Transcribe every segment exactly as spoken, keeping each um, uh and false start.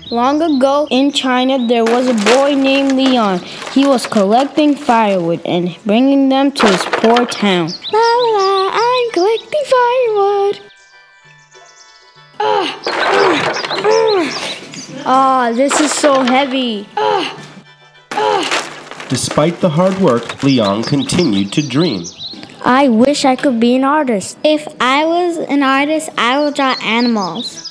Long ago in China, there was a boy named Liang. He was collecting firewood and bringing them to his poor town. La la la, I'm collecting firewood. Ah, ah, ah. Ah, this is so heavy. Ah, ah. Despite the hard work, Liang continued to dream. I wish I could be an artist. If I was an artist, I would draw animals.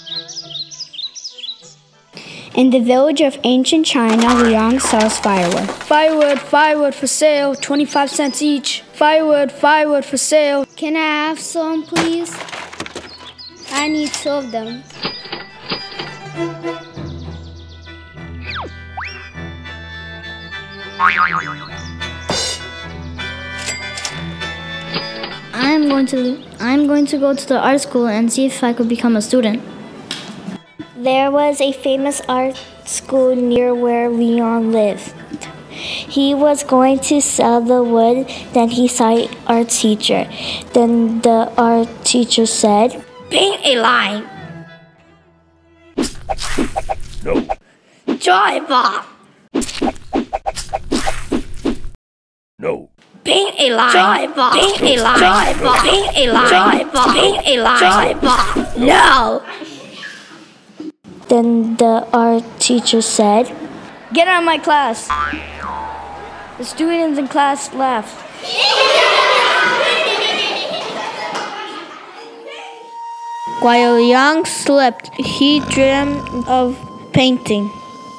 In the village of ancient China, Liang sells firewood. Firewood, firewood for sale, twenty-five cents each. Firewood, firewood for sale. Can I have some, please? I need two of them. I'm going to I'm going to go to the art school and see if I could become a student. There was a famous art school near where Liang lived. He was going to sell the wood, then he saw an art teacher. Then the art teacher said, "Paint a line." No. Draw a box. No. Paint a line. Draw a box. Paint a line. Draw a box. Paint a line. Draw a box. Paint a line. Draw a box. No. Then the art teacher said, "Get out of my class." The students in class laughed. While Liang slept, he dreamed of painting.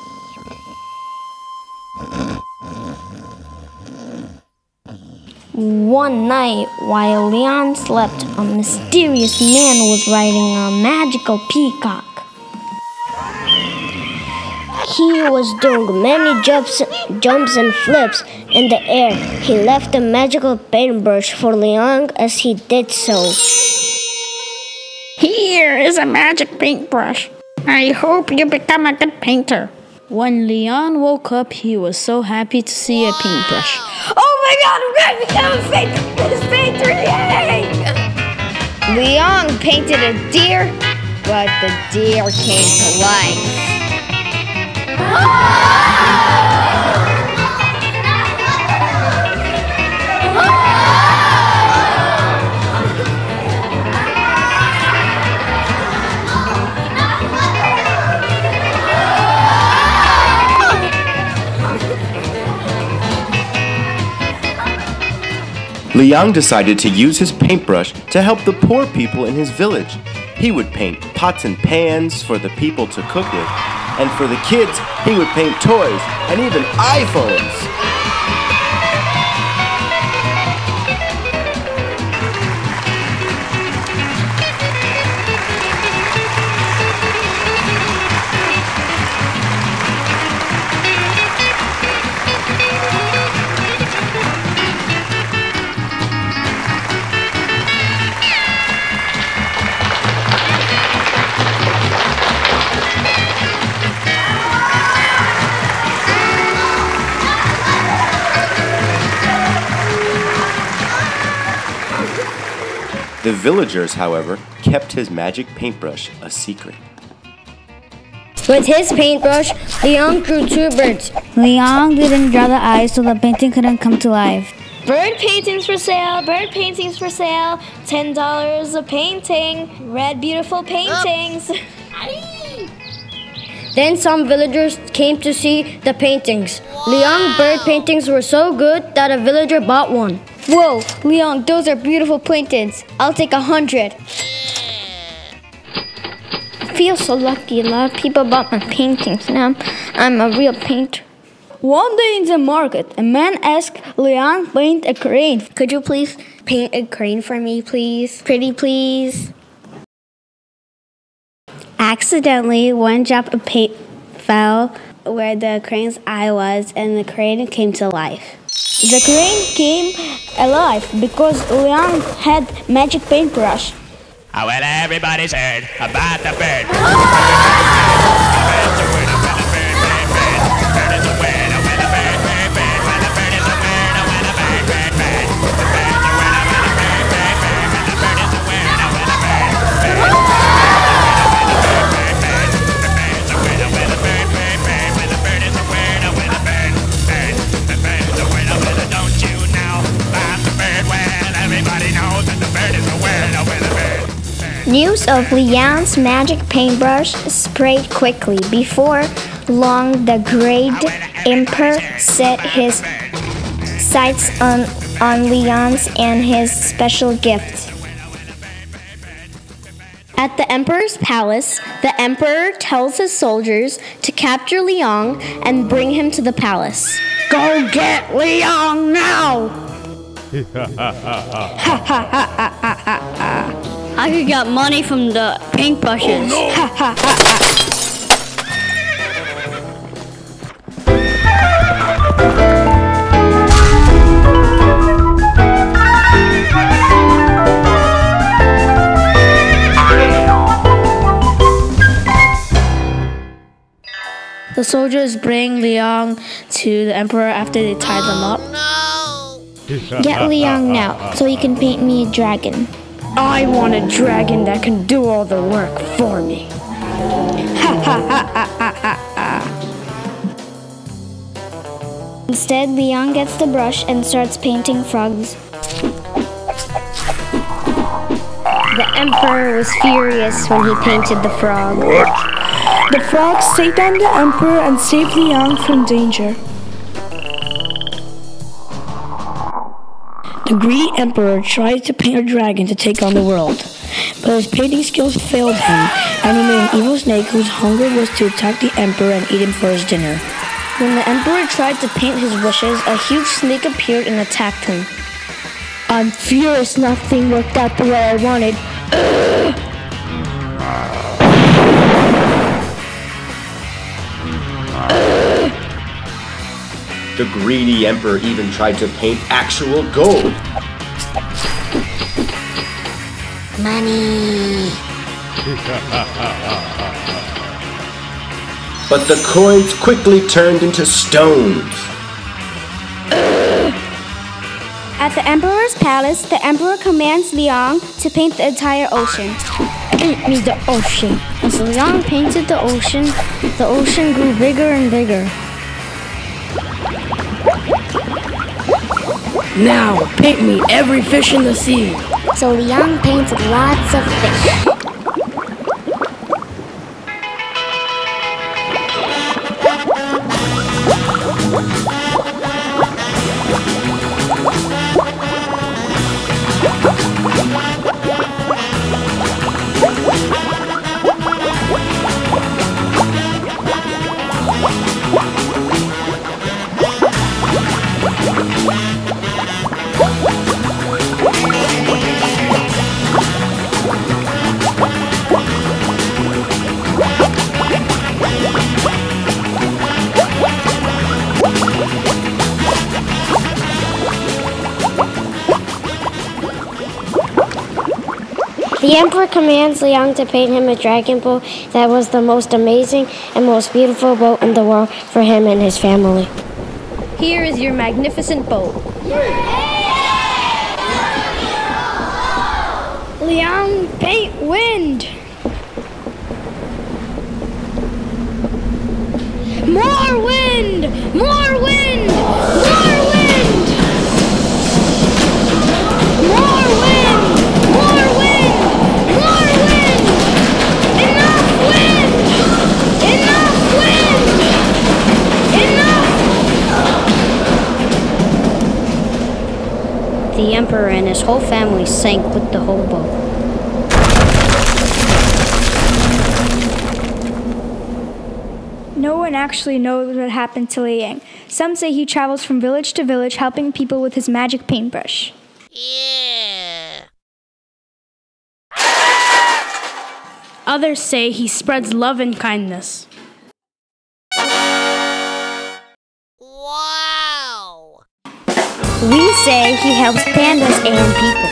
One night, while Liang slept, a mysterious man was riding a magical peacock. he was doing many jumps, jumps and flips in the air. He left a magical paintbrush for Liang as he did so. Here is a magic paintbrush. I hope you become a good painter. When Liang woke up, he was so happy to see a paintbrush. Oh my God, I'm going to become a famous painter! Yay! Liang painted a deer, but the deer came to life. Liang decided to use his paintbrush to help the poor people in his village. He would paint pots and pans for the people to cook with, and for the kids, he would paint toys and even iPhones. The villagers, however, kept his magic paintbrush a secret. With his paintbrush, Liang drew two birds. Liang didn't draw the eyes so the painting couldn't come to life. Bird paintings for sale, bird paintings for sale, ten dollars a painting, red beautiful paintings. Then some villagers came to see the paintings. Liang bird paintings were so good that a villager bought one. Whoa, Liang, those are beautiful paintings. I'll take a hundred. I feel so lucky. A lot of people bought my paintings. Now I'm a real painter. One day in the market, a man asked Liang to paint a crane. Could you please paint a crane for me, please? Pretty, please. Accidentally, one drop of paint fell where the crane's eye was, and the crane came to life. The crane came alive because Liang had magic paintbrush. Oh, well, everybody's heard about the bird. The News of Liang's magic paintbrush spread quickly. Before long, the great emperor set his sights on, on Liang's and his special gift. At the emperor's palace, the emperor tells his soldiers to capture Liang and bring him to the palace. Go get Liang now! I could get money from the paintbrushes. Oh, The soldiers bring Liang to the emperor after they tie them up. Get Liang now, so he can paint me a dragon. I want a dragon that can do all the work for me. Instead, Liang gets the brush and starts painting frogs. The emperor was furious when he painted the frog. The frogs take down the emperor and save Liang from danger. The greedy emperor tried to paint a dragon to take on the world, but his painting skills failed him, and he made an evil snake whose hunger was to attack the emperor and eat him for his dinner. When the emperor tried to paint his wishes, a huge snake appeared and attacked him. I'm furious nothing worked out the way I wanted. Ugh. The greedy emperor even tried to paint actual gold. Money. But the coins quickly turned into stones. At the emperor's palace, the emperor commands Liang to paint the entire ocean. Paint me the ocean. As Liang painted the ocean, the ocean grew bigger and bigger. Now, paint me every fish in the sea. So Liang painted lots of fish. The emperor commands Liang to paint him a dragon boat that was the most amazing and most beautiful boat in the world for him and his family. Here is your magnificent boat. Liang, paint wind. More wind! More wind! More wind! More wind! More wind! More wind! Enough wind! Enough wind! Enough! The emperor and his whole family sank with the whole boat. No one actually knows what happened to Liang. Some say he travels from village to village helping people with his magic paintbrush. Yeah. Others say he spreads love and kindness. Wow. We say he helps pandas and people.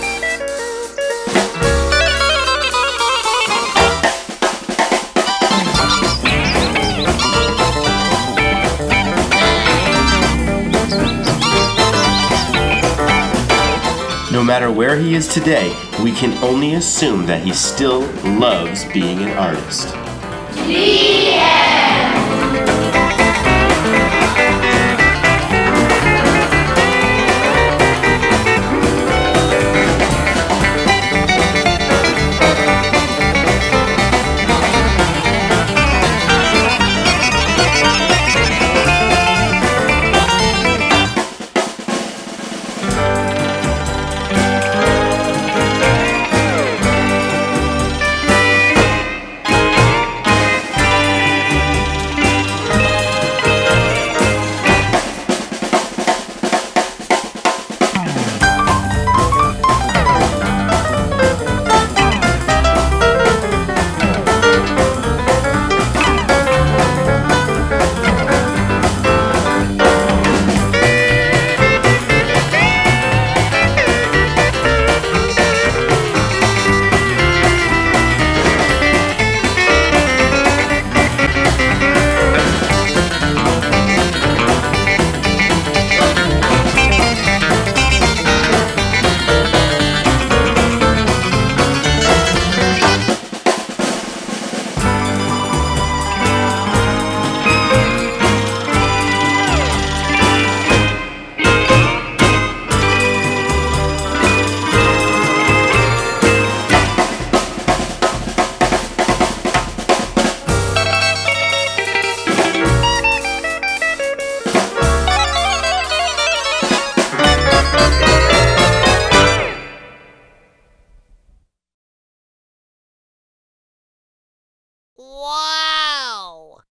No matter where he is today, we can only assume that he still loves being an artist. Wow!